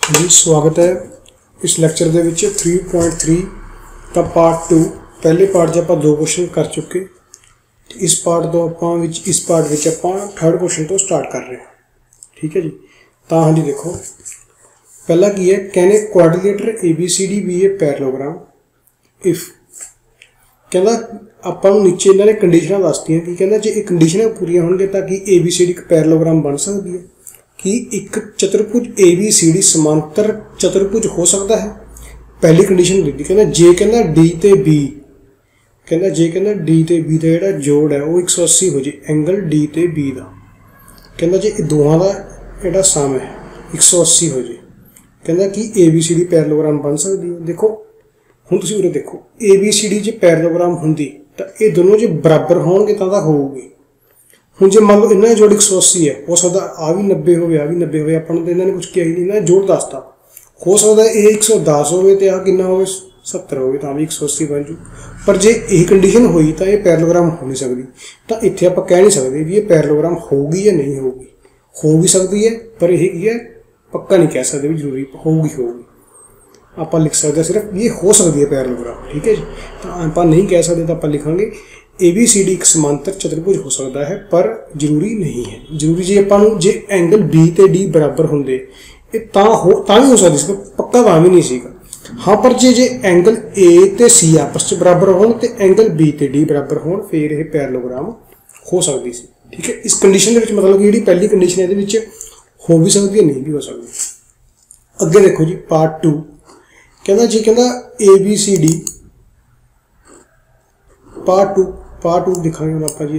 जी स्वागत है इस लैक्चर दे विच 3.3 का पार्ट 2 पहले पार्ट च आपां 2 क्वेश्चन कर चुके। इस पार्ट तो आपां इस पार्ट विच आपां थर्ड क्वेश्चन तो स्टार्ट कर रहे हैं। ठीक है जी। तो हाँ जी देखो पहला की है, can a quadrilateral ABCD B A parallelogram if कहना आपां नूं नीचे इन्हां ने कंडीशनां दसदियां कि कहना जे ये कंडीशनां पूरीआं होणगीआं तां कि ABCD एक पैरेललोग्राम बन सकदी है कि एक चतुर्भुज ABCD समांतर चतुर्भुज हो सकता है। पहली कंडीशन दी कहना जे कहना D ते B कहना जे कहना D ते B का जिहड़ा जोड़ है वो 180 हो जाए एंगल D ते B का। कहना जे दोवां का जिहड़ा सम है 180 हो जाए कहना कि ABCD पैरेललोग्राम बन सकती है। देखो हुण तुसीं उरे देखो ABCD जे पैरेललोग्राम हुंदी तां ये दोनों जे बराबर होणगे तां होऊगी। हुण जे मान लो इन्हां जोड़ 180 है, हो सकता आ भी 90 हो, आ भी 90 हो, अपन तो इन्होंने कुछ किया ही नहीं, इन्होंने जोड़ दसता। हो सकता है ये 110 हो तो आ कितना हो 70 हो तो भी 180 बन जू। पर जे यही कंडीशन हुई तो ये पैरेललोग्राम हो नहीं सकती। तो इत्थे आप कह नहीं सकते भी ये पैरेललोग्राम होगी या नहीं होगी। हो भी सकती है पर यही की है पक्का नहीं कह सकते भी जरूरी होगी। आप लिख सकते सिर्फ ये हो सकती है पैरेललोग्राम। ठीक है जी। तो आप नहीं कह सकते तो आप लिखांगे ABCD एक समांतर चतुर्भुज हो सकता है पर जरूरी नहीं है। जरूरी जे आपां नूं जे एंगल B ते D बराबर होंदे ये तां भी हो सकदी सी, पक्का तां भी नहीं सीगा। हाँ पर जे एंगल A ते C आपस च बराबर होण ते एंगल B ते D बराबर होण फिर यह पैरेललोग्राम हो सकती सी। ठीक है। इस कंडीशन के मतलब कि जिहड़ी पहली कंडीशन है इहदे विच हो भी सकती है नहीं भी हो सकती। अगे देखो जी पार्ट 2 कहना जी कहना ABCD पार्ट 2 दिखाएंगे हम आपका जी।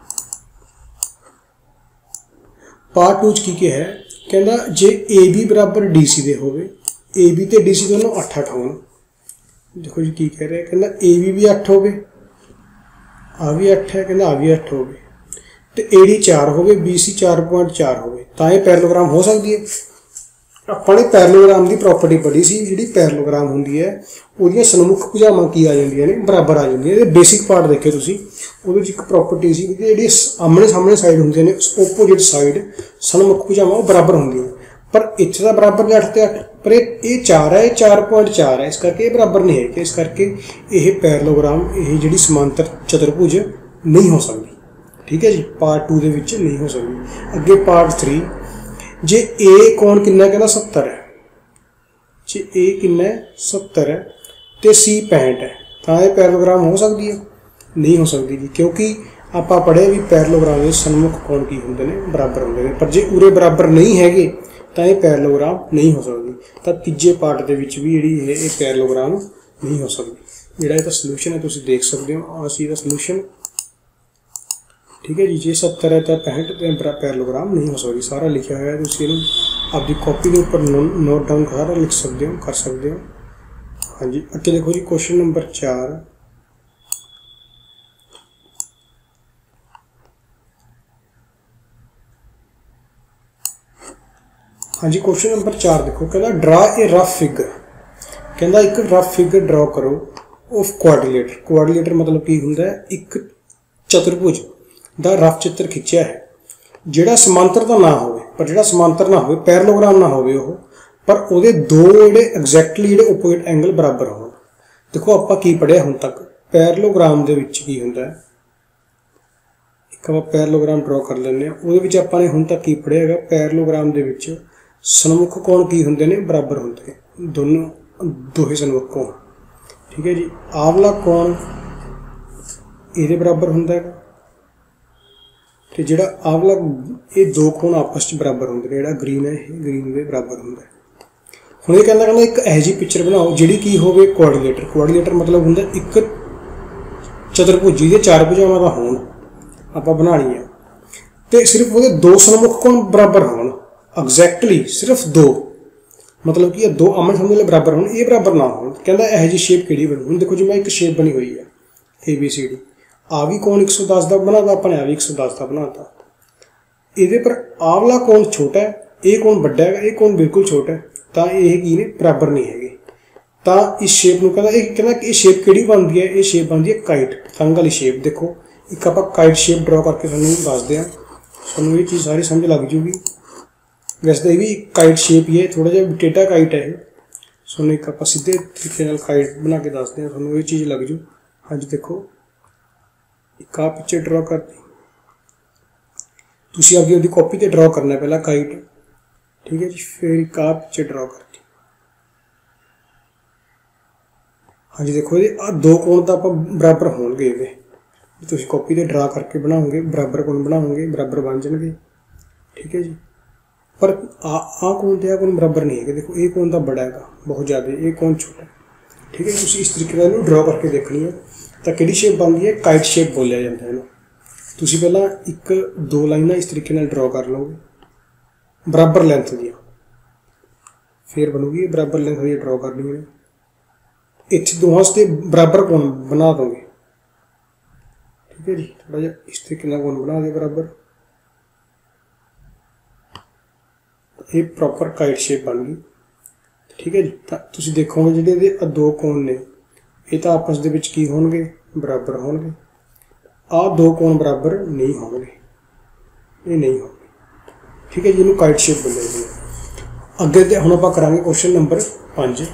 पार्ट 2 की है कहना जे AB बराबर DC दे होवे, AB ते DC दोनों 8 होण। देखो जी की कह रहे हैं कहना AB भी 8 होवे, आ भी 8 है, कहना आ भी 8 होवे ते AD 4 होवे, BC 4.4 होवे तां ये पैरेललोग्राम हो सकती है। अपने पैरेललोग्राम की प्रॉपर्टी पढ़ी सी, जी पैरेललोग्राम होंगी है वो सन्मुख भुजावां की आ जांदियां ने बराबर आ जांदियां ने। बेसिक पार्ट देखे तुसीं उहदे विच एक प्रॉपर्टी सी कि जी आमने सामने साइड होंदियां ने ओपोजिट साइड सन्मुख भुजावां बराबर होंदियां। पर इत्थे दा बराबर 8 ते 8 पर ये 4 है, 4.4 है, इस करके बराबर नहीं है कि इस करके यह पैरेललोग्राम यह जिहड़ी समांतर चतुर्भुज नहीं हो सकती। ठीक है जी। पार्ट 2 दे विच नहीं हो सकती। अगे पार्ट 3 जे A कोण कितना कहना 70 है, जे A कितना 70 है तो C 65 है तो यह पैरेललोग्राम हो सकती है नहीं हो सकती जी। क्योंकि आप पढ़े भी पैरेललोग्राम के सन्मुख कोण की होंदे ने बराबर होंदे ने, पर जे उरे बराबर नहीं है तो यह पैरेललोग्राम नहीं हो सकती। तो तीजे पार्ट के भी जी पैरेललोग्राम नहीं हो सकती। जिहड़ा इसका सलूशन है तुसीं देख सकते हो असी इसका सलूशन। ठीक है जी। जे 70 है तो 65 पैरेललोग्राम नहीं हो सकती। सारा लिखा हुआ है तुसीं आपकी कॉपी के ऊपर नोट डाउन सारा लिख सकते हो, कर सकते हो। हाँ जी। अगे देखो जी क्वेश्चन नंबर 4 हाँ जी। क्वेश्चन नंबर 4 देखो कहना ड्रा ए रफ फिगर। कहना एक रफ फिगर ड्रॉ करो ऑफ क्वाड्रिलेटर। क्वाड्रिलेटर मतलब की होंदा है एक चतुर्भुज दा रफ चित्र खिंचिया है जिहड़ा समांतर तो ना होवे, पर जिहड़ा समांतर ना होवे पैरेललोग्राम ना होवे ओह, पर उहदे दो जिहड़े एग्जैक्टली जिहड़े ओपोजिट एंगल बराबर होण। देखो आपां की पढ़िया हुण तक पैरेललोग्राम दे विच की हुंदा है। एक आपां पैरेललोग्राम ड्रॉ कर लैंदे हां। उहदे विच आपां ने हुण तक की पढ़िया हैगा पैरेललोग्राम दे विच सन्मुख कोण की हुंदे ने बराबर हुंदे ने दोहे सन्मुख कोण। ठीक है जी। आवला कोण इहदे बराबर हुंदा है तो जिहड़ा आवला ये दो कोण आपस में बराबर होंगे ने। जिहड़ा ग्रीन है ये ग्रीन के बराबर होंगे। हुण ये कहना एक इहो जी पिक्चर बनाओ जिहड़ी की होवे क्वाड्रिलेटर। क्वाड्रिलेटर मतलब होंदा एक चतुर्भुज जिहदे 4 भुजावां दा होण आपां बनानी है तो सिर्फ वो दो सन्मुख कोण बराबर होण एग्जैक्टली सिर्फ 2, मतलब कि दो आमने सामने वाले बराबर होण, ये बराबर ना होण। कहंदा इहो जी शेप किहड़ी बनी। हुण देखो जी मैं एक शेप बनी हुई है ABCD, आ भी कोण 110 का बनाता अपने आ भी 110 का बनाता। ये पर आवला कोण छोटा है, ये कोण बड़ा है, ये कोण बिल्कुल छोटा है तो ये की ने बराबर नहीं है। तो इस शेप में कहना कि शेप किहड़ी बनती है, ये शेप बनती है काइट पतंग वाली शेप। देखो एक आप काइट शेप ड्रॉ करके तुहानूं दसदे हां, तुहानूं ये चीज़ सारी समझ लग जूगी। वैसे तो ये भी काइट शेप ही है, थोड़ा जिहा टेढ़ा काइट है। सो एक आप सीधे तरीके नाल काइट बना के दसते हैं, थोड़ा ये चीज़ लग जू। हाँ जी देखो एक आ पिक्चर ड्रॉ करती, तुम अगे उसकी कॉपी से ड्रॉ करना पहला काइट, ठीक है जी। फिर एक आ पिक्चर ड्रॉ करती। हाँ जी देखो ये आ दो कोण तो आप बराबर होणगे, ये तुम कॉपी से ड्रा करके बनाओगे बराबर कोण बनाओगे, बराबर बन जाएंगे, ठीक है जी। पर आ कोण तो आ कोण बराबर नहीं है, देखो ये कोण तो बड़ा है बहुत ज़्यादा, ये कोण छोटा है, ठीक है। तुम इस तरीके का ड्रॉ करके देखनी है तो कि शेप बनती है, काइट शेप बोलिया जाता है ना। तुम पहला एक दो लाइना इस तरीके नाल ड्रॉ कर लोगे बराबर लेंथ दियाँ, फिर बनूगी बराबर लेंथ दी ड्रॉ कर ली, इतने दोवां से बराबर कोण बना दोगे, ठीक है जी। थोड़ा जिहा इस तरीके नाल कोण बना दे बराबर, ये प्रॉपर काइट शेप बन गई, ठीक है जी। तो तुम देखोगे जिहड़े दो कोण ने ये तो आपस दे विच की होणगे, बराबर होणगे। आ दो कोण बराबर नहीं होणगे, ये नहीं होणगे, ठीक है जी। इन्हूं काइट शेप बोलिया जाए। अगे ते हुण आपां करांगे क्वेश्चन नंबर 5।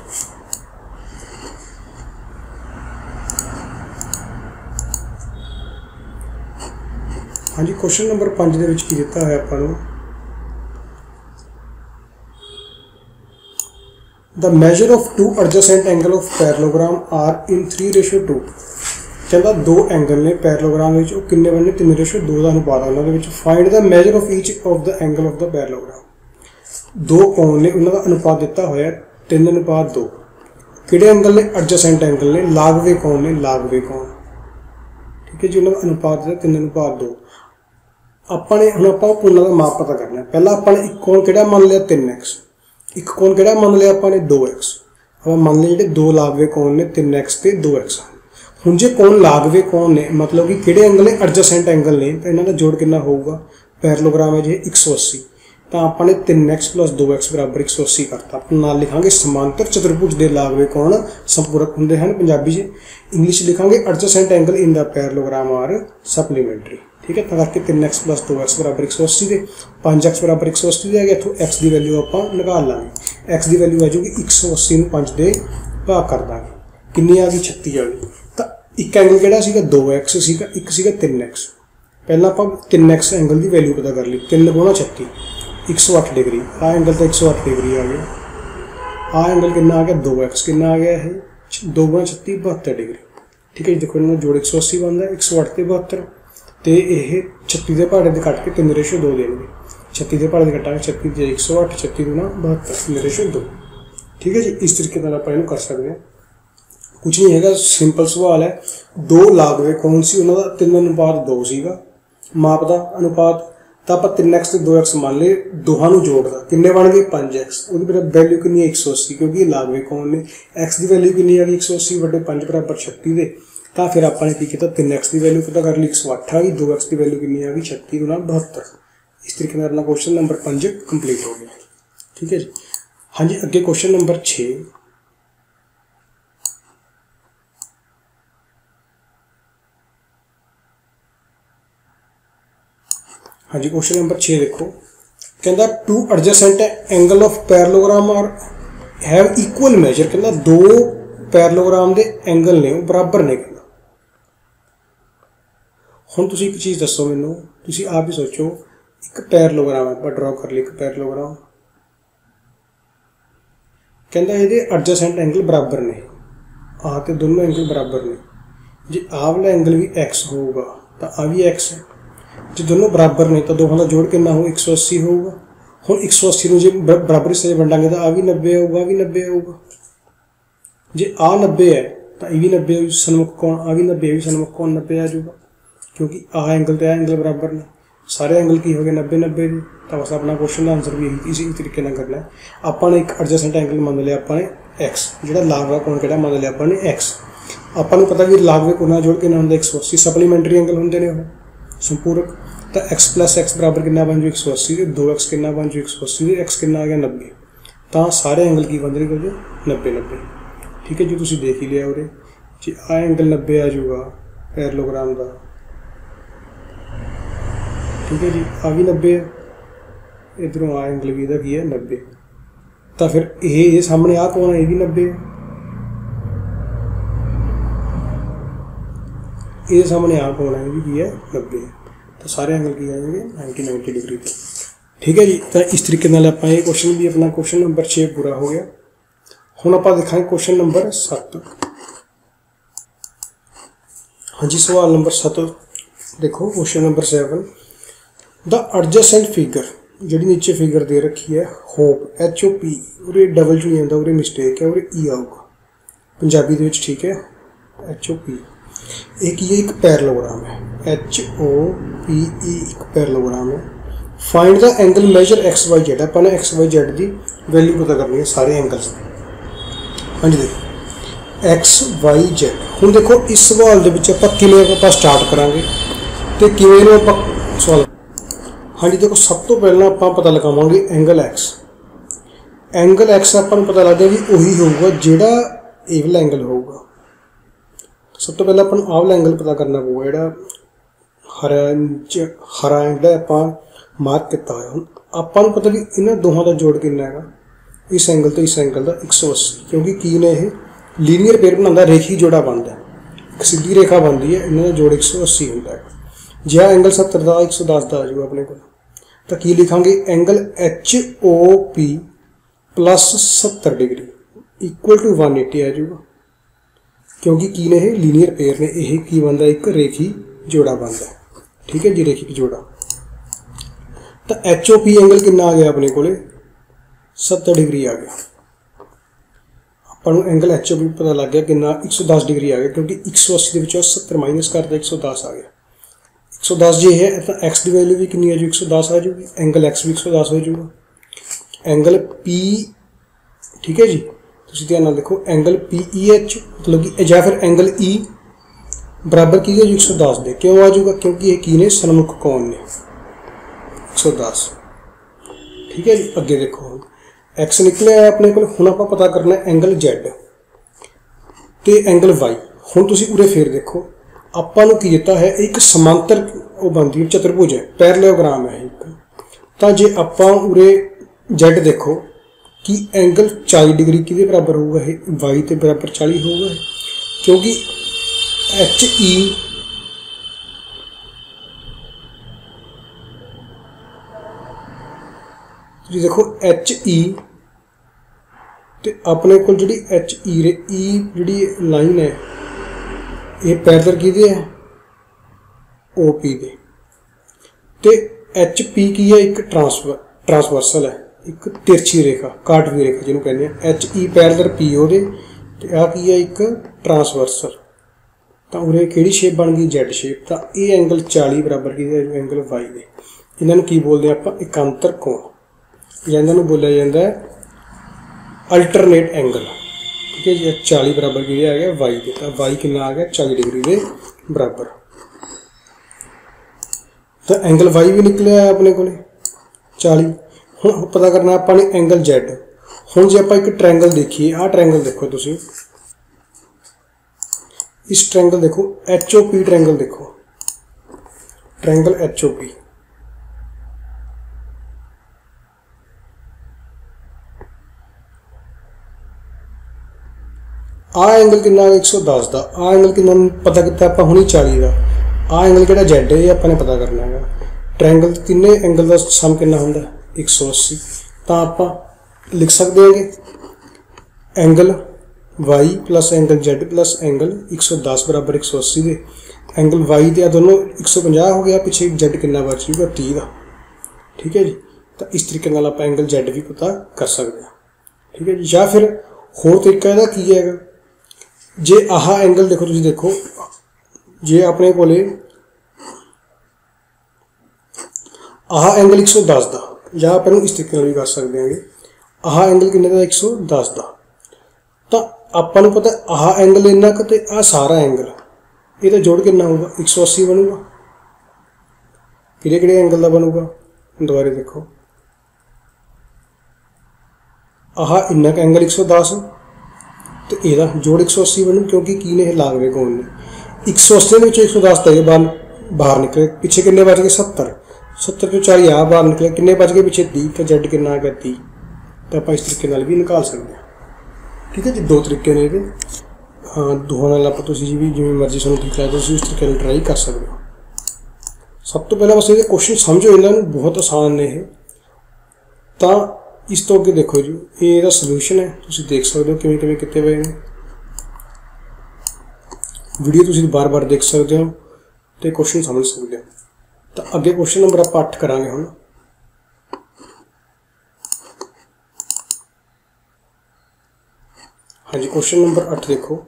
हाँ जी क्वेश्चन नंबर 5 दे विच की दिता है आपां नूं, the measure of two adjacent angle of parallelogram are in 3:2। कहता दो एंगल ने पैरेललोग्राम में किन्ने बनने 3:2 का अनुपात है उन्होंने। Find the measure of each of the angle of the parallelogram. दो कोण ने उन्होंने अनुपात दिता होया 3:2। किहड़े एंगल ने एडजेसेंट एंगल ने, लागवे कोण ने, लागवे कोण, ठीक है जी। उन्होंने अनुपात दिता 3:2। अपने हुण आपां कोणां दा माप पता करना है। पहला अपने एक कोण किहड़ा मान लिया 3x, एक कोण किहड़ा मान लिया अपने 2x। अब मान लिया जिहड़े दो लागवे कोण ने 3x ते 2x। हुण जे कोण लागवे कोण ने मतलब कि किहड़े एंगल ने एडजेसेंट एंगल ने, तो इन्हां दा जोड़ कितना होगा, पैरेललोग्राम है जी 180, तो आपने 3x + 2x बराबर 180 करता। आप नाल लिखांगे समांतर चतुर्भुज दे लागवे कोण संपूरक हुंदे हन पंजाबी च। इंग्लिश लिखांगे adjacent angle in the parallelogram are supplementary, ठीक है। तो करके 3x + 2x बराबर 180 दे 5x बराबर 180 आ गया। इत्थों x की वैल्यू आप निकाल लांगे, x की वैल्यू आ जाएगी 180 नूं 5 दे भाग कर देंगे, कितनी आ गई 36 आ गई। तो एक एंगल किहड़ा सीगा 2x सीगा, एक सीगा 3x। पहला आप 3x एंगल की वैल्यू पता कर ली, 3 × 36 108 डिग्री। आ एंगल तो 108 डिग्री आ गया। आ एंगल कितना आ गया 2x, कितना आ गया है 2 × 36 72 डिग्री, ठीक है। देखो इन्होंने जोड़ 180 बनता है, 108 ते 72 तो यह 36 के पहाड़े से कट के 3:2 देंगे। 36 के पहाड़े से कटा 36 से 108, 36 × 72 3:2, ठीक है जी। इस तरीके आप इन्हूं कर सकते हैं, कुछ नहीं है, सिंपल सवाल है। दो लागवे कोण सी उन्होंने 3:2 सीगा माप का अनुपात, तो आप 3x ते 2x मान लिए, दोनों जोड़ता किन्ने बन गए 5x। वो वैल्यू कितनी है 180, क्योंकि लागवे कोण ने। x की वैल्यू कितनी आ गई 180 / 5 बराबर 36 दे। तो फिर आपने की किया 3x की वैल्यू पता कर ली 108 आ गई, 2x की वैल्यू कितनी आ गई 36 × 72। इस तरीके से अपना क्वेश्चन नंबर 5 कंप्लीट हो गया, ठीक है जी। हाँ जी अगे क्वेश्चन नंबर 6। हाँ जी क्वेश्चन नंबर 6 देखो, कहता two adjacent angle of parallelogram are have equal measure. कहता दो पैरेललोग्राम के एंगल ने बराबर ने। कहता हुण तुसीं एक चीज़ दसो मैनूं, तुसीं आप ही सोचो, एक पैरेललोग्राम है, आप ड्रॉ कर ली एक पैरेललोग्राम। कहता ये एडजेसेंट एंगल बराबर ने, आ तो दोनों एंगल बराबर ने। जे आ वाला एंगल भी x होगा तो आ भी x है। जो दोनों बराबर ने तो दोनों का जोड़ कितना हो 180 होगा। हुण 180 नूं जे बराबर हिस्से में वंडांगे तो आ भी 90 होगा, आ भी 90 होगा। जे आ 90 है तो ये भी 90 हो, सन्मुख कोण आ भी 90, भी सन्मुख कोण 90 आ जाऊगा, क्योंकि आ एंगल तो आ एंगल बराबर ने। सारे एंगल की हो गए 90-90 के। तो बस अपना क्वेश्चन का आंसर भी इसी तरीके ना करना है। आपने एक एडजेसेंट एंगल मान लिया अपने x, जो लागवा कोण किहड़ा मान लिया अपने x। आपको पता भी लागवे कोण जोड़ के ना होंगे 180, सप्लीमेंटरी एंगल होंगे ने संपूरक। तो x + x बराबर कितना बन जाए 180 से 2x कितना बन जाए 180 से x कितना आ गया 90। तो सारे एंगल की बन जाएगा जो 90-90, ठीक है जी। तुम देख ही लिया उरे जी आ एंगल 90 आ जाऊगा पैरेललोग्राम का, ठीक है जी। आ भी 90 है, इधरों आ एंगल भी की है 90। तो फिर ये सामने आ कौन है, ये भी 90 है, ये सामने आ कौन है, ये भी की है 90 है। तो सारे एंगल की आएंगे 90 डिग्री पे। ठीक है जी। तो इस तरीके आप ये क्वेश्चन भी अपना क्वेश्चन नंबर 6 पूरा हो गया। हुण आप देखांगे क्वेश्चन नंबर 7। हाँ जी, सवाल नंबर 7 देखो। Question number 7, the adjacent figure जी नीचे फिगर दे रखी है होप HOP, उरे डबल जो नहीं आता, उरे मिसटेक है, उरे ई आऊगा पंजाबी दे विच। ठीक है, HOP एक पैरेललोग्राम है, HOPE एक पैरेललोग्राम है। Find the angle measure XYZ, अपने XYZ की वैल्यू पता करनी है सारे एंगल्स की। हाँ जी देखो XYZ। हुण देखो इस सवाल के किवें स्टार्ट करांगे तो किवें आप सवाल। हाँ जी देखो, सब तो पहला आप पता लगावांगे एंगल X। एंगल X आपां पता लगदा भी उही होगा जिहड़ा ए वाला एंगल होगा। सब तो पहले अपन आह वाला एंगल पता करना पऊगा, जिहड़ा हरा एंगल आपां मार्क किया हुआ। आपां नूं पता भी इन्हां दोहां दा जोड़ कितना है, इस एंगल तो इस एंगल का 180, क्योंकि की ने यह लीनियर पेयर बनाता, रेखी जोड़ा बनता है, एक सीधी रेखा बनती है, इन्हों का जोड़ 180 होता है। जो एंगल 70 का 110 का आ जाऊगा अपने को, तो की लिखांगे angle HOP plus 70 degree equal to 180 आ जाऊगा, क्योंकि की ने लीनियर पेयर ने यह की बनता एक रेखी जोड़ा बनता है। ठीक है जी, रेखी जोड़ा। तो HOP एंगल कितना आ गया अपने को 70 डिग्री आ गया। अपन एंगल HOP पता लग गया कितना 110 डिग्री आ गया, क्योंकि 180 के विचों 70 माइनस करता 110 आ गया। 110 जो है तो X की वैल्यू भी कितनी आ जाएगी, 110 आ जाएगी। एंगल X भी 110 हो जाएगा। एंगल P, ठीक है जी, तुम ध्यान नाल देखो एंगल PEH मतलब कि या फिर एंगल E बराबर की है 110 दे, क्यों आ जाएगा, क्योंकि ये की ने सन्मुख कौन ने 110। ठीक है जी। अगे देखो X निकले अपने को, हुण आपां पता करना एंगल Z ते एंगल Y। हुण तुसीं उरे फिर देखो आपां नूं की दिता है एक समांतर वो बनती है चतुर्भुज है, पैरेललोग्राम है एक। तो जे आपां उरे Z देखो कि एंगल 40 डिग्री किहदे बराबर होगा, Y के बराबर 40 होगा, क्योंकि HE जी देखो HE तो अपने को जी HE जी लाइन है ये पैरेलल किहदे है OP दे, तो HP की है एक ट्रांसवर्सल है, एक तिरछी रेखा काटवी रेखा जिन्होंने कहते हैं। HE पैरेलल PO दे ते आ की है एक ट्रांसवर्सल। तो उरे किहड़ी शेप बन गई Z शेप। तो ये एंगल 40 बराबर की है एंगल Y दे। इन्होंने की बोलते हैं आप एकांतर कोण, इन्होंने बोलिया जाता है अल्टरनेट एंगल। ठीक है जी। 40 बराबर की आ गया Y के, तो Y कितना आ गया 40 डिग्री के बराबर। तो एंगल Y भी निकले आया अपने को 40। हुण पता करना अपने एंगल Z। हुण जे आप एक ट्रायंगल देखिए, आ ट्रायंगल देखो तुसीं, इस ट्रायंगल देखो HOP ट्रायंगल देखो, ट्रायंगल HOP आ एंगल कितना 110 का, आ एंगल कितना पता किया आप हुणी 40 का। आ एंगल किहड़ा Z है अपने पता करना है। ट्रायंगल तिने एंगल का सम कितना होंदा 180। तो आप लिख सकते हैं angle Y plus angle Z plus angle 110 बराबर 180 दे। एंगल Y तो दोनों 150 हो गया, पीछे Z कितना बच जूगा 30 का। ठीक है जी। तो इस तरीके नाल आप एंगल Z भी पता कर सकते हैं। ठीक है जी। या फिर होर तरीका इहदा की है, जे आह एंगल देखो तुसीं देखो, जे अपने कोले आह एंगल 110 का, या आप इस तरीके भी कर सकते हैं आह एंगल किन्ने का 110 का। तो आपां नूं पता आह एंगल इन्ना क ते आ सारा एंगल ये जोड़ कितना होगा 180 बनूगा। किहड़े एंगल का बनूगा दोबारे देखो, आह इन्ना का एंगल 110 तो यदा जोड़ 180 बनू, क्योंकि की ने लागवे कौन ने 180 के 110 तो ये बाहर निकले, पिछे किन्ने बच गए 70। 70 ਤੋਂ 40 आ बाहर निकले, किन्ने बच गए पिछे 30, तो Z कितना आ गया 30। तो आप इस तरीके नाल भी निकाल सकते हैं। ठीक है जी, दो तरीके ने ये। हाँ, दोहां नाल आप तुसीं भी जिवें मर्जी तुहानूं ठीक लगदा तुसीं उस तरीके नाल ट्राई कर सकते हो। सब तो पहला बस ये क्वेश्चन समझो, इन्होंने बहुत आसान ने ये। तो इस तो अगे देखो जी, ये इसका सल्यूशन है, तुसीं देख सकते हो किवें किवें किते हुए ने। वीडियो तुसीं बार बार देख सकते हो तो क्वेश्चन समझ सकते हो। तो अगे क्वेश्चन नंबर आप 8 करांगे हुण। हाँ जी, क्वेश्चन नंबर 8 देखो।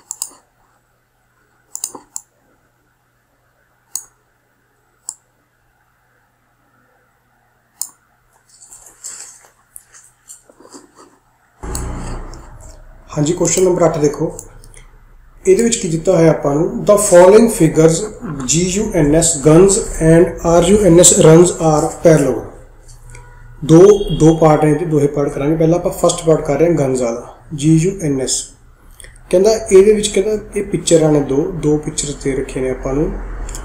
हाँ जी, क्वेश्चन नंबर 8 देखो। ये की दिता है आपां नूं, the following figures GUNS guns and RUNS runs are parallel. दो पार्ट हैं, दो पार्ट करांगे। पहला आप फर्स्ट पार्ट कर रहे हैं गन्स वाला, GUNS। कहंदा ये पिक्चर ने दो पिक्चर दे रखे ने आपां नूं।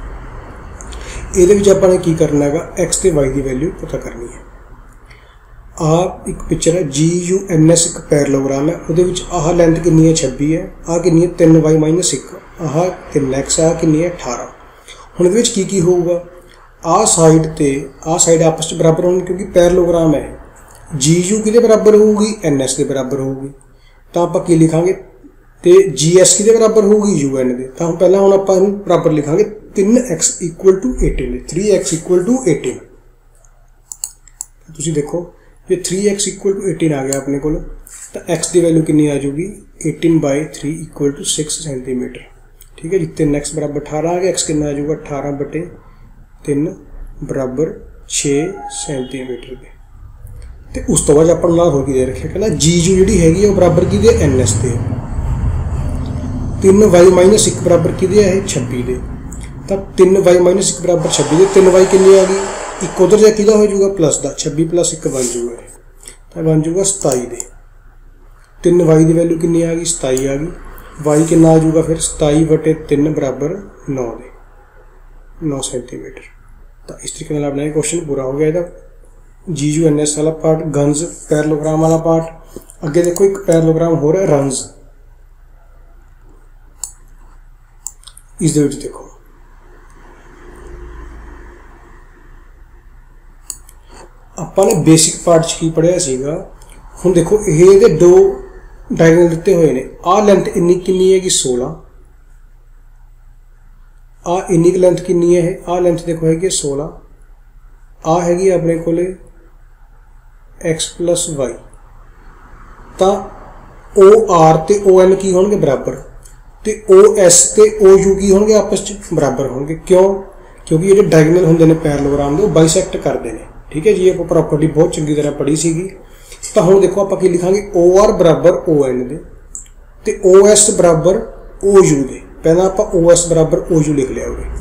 ये आपां ने की करना है, X ते Y की वैल्यू पता करनी है। एक पिक्चर है GUNS, एक पैरेललोग्राम है। वो आह लेंथ कितनी है 26 है, आह कितनी है 3y - 1, आह 3x, आह कितनी है 18। हुण इहदे की होऊगा, आह साइड आपस में बराबर होगी क्योंकि पैरेललोग्राम है। GU किहदे बराबर होगी, NS के बराबर होगी। तो आप की लिखांगे, तो GS किहदे बराबर होगी, UN के। तो पहला हुण आपां बराबर लिखांगे 3x = 18, 3x = 18। तुसीं देखो ये 3x = 18 आ गया अपने को। तो x की वैल्यू कितनी आ जाएगी, 18/3 = 6 सेंटीमीटर। ठीक है जी, 3x बराबर 18 आ गया, x कितना आ जाएगा 18/3 बराबर 6 सेंटीमीटर के। तो उस तो बाद अपन नाल होर की दे रखे, कहना GU जी हैगी वो बराबर की दे NS के। 3y - 1 बराबर की दे है 26 के। तो 3y - 1 बराबर 26 के। 3y कितनी आ गई, एक उधर जा कि हो जाऊगा प्लस का, 26 + 1 बन जाऊगा, तो बन जाऊगा 27 के। 3y की वैल्यू कितनी आ गई, 27 आ गई। y कितना आ जाऊगा फिर 27/3 बराबर 9 के, 9 सेंटीमीटर। तो इस तरीके से अपना क्वेश्चन पूरा हो गया। इसका GUNS वाला पार्ट, गन्स पैरेललोग्राम वाला पार्ट। अगे देखो एक पैरेललोग्राम हो रहा है रन्स। इस देखो ਆਪਾਂ ने बेसिक पार्ट की पढ़िया सीगा। हुण देखो ये दो डायगोनल दिते हुए ने। आ लेंथ इन्नी कितनी है कि 16, आ इन्नी लेंथ कितनी है, आ लेंथ देखो है कि 16, आ हैगी अपने कोले x + y। तो OR ते ON की होंगे बराबर, तो OS ते OU की होंगे आपस में बराबर होंगे। क्यों, क्योंकि ये डायगोनल होंगे ने पैरेललोग्राम दे, बाइसेक्ट करते हैं। ठीक है जी, ये प्रॉपर्टी बहुत चंगी तरह पढ़ी सी। तो हम देखो आप लिखांगे OR बराबर ON दे, ते OS बराबर OU दे। पहला आप OS बराबर OU लिख लिया होगा।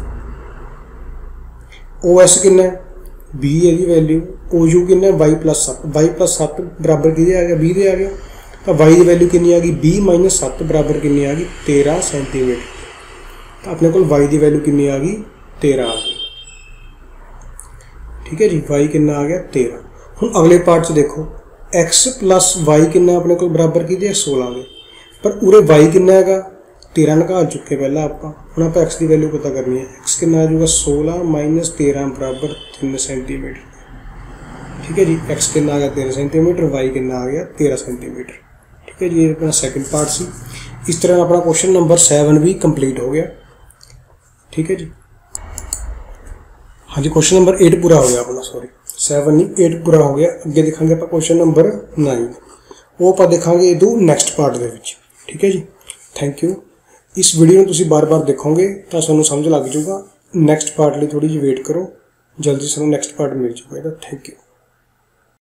OS कितना है 20 है वैल्यू, OU कितना है y + 7, y + 7 बराबर कितने आ गया 20 दे आ गया। तो y की वैल्यू कितनी आ गई 20 - 7 बराबर कितनी आ गई 13 सेंटीमीटर। तो अपने को y की वैल्यू कितनी आ गई 13 आ गई। ठीक है जी, y कितना आ गया 13। हम अगले पार्ट से देखो x + y कितना अपने को बराबर की 16 के, पर उरे y कितना है 13 निकाल चुके पहला आप। हम आप x की वैल्यू पता करनी है, x कितना आ जाएगा 16 - 13 बराबर 3 सेंटीमीटर। ठीक है जी, x कितना आ गया 13 सेंटीमीटर, y कितना आ गया 13 सेंटीमीटर। ठीक है जी, ये अपना सेकंड पार्ट सी। इस तरह अपना क्वेश्चन नंबर 7 भी कंप्लीट हो गया। ठीक है जी, हाँ जी, क्वेश्चन नंबर 8 पूरा हो गया अपना, सॉरी 7 नहीं 8 पूरा हो गया। अगे देखेंगे आप क्वेश्चन नंबर 9, वो आप देखेंगे इदू नैक्सट पार्ट के विच। ठीक है जी, थैंक यू। इस वीडियो में तुसीं बार बार देखोगे तो तुहानूं समझ लग जाऊगा। नैक्सट पार्ट लिए थोड़ी जी वेट करो, जल्दी से नैक्सट पार्ट मिल जाएगा। Thank you.